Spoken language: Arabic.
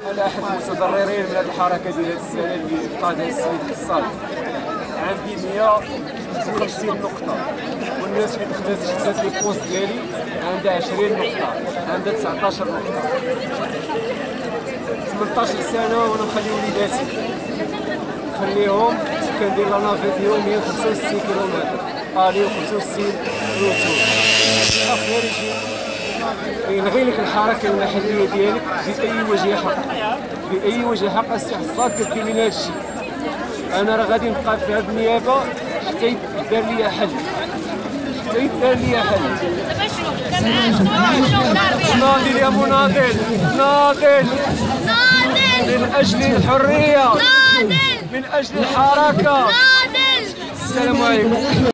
انا احد المتضررين من هذه الحركه ديال هذه السنه اللي قادها السيد حصاد. عندي 150 نقطه، والناس اللي دخلت لي البوست ديالي عندها 20 نقطه، عندها 19 نقطه. 18 سنه وانا مخلي وليداتي نخليهم، كندير لا فيديو 165 كيلومتر الي و65 روتور. اخيرا يلغي لك الحركه المحليه ديالك باي وجه حق، باي وجه حق. السي حصاد كدير لنا هذا الشيء. انا راه غادي نبقى في هذه النيابه حتى يدار لي حل، حتى يدار لي حل. ناضل يا مناضل، ناضل من اجل الحريه، من اجل الحركه. السلام عليكم.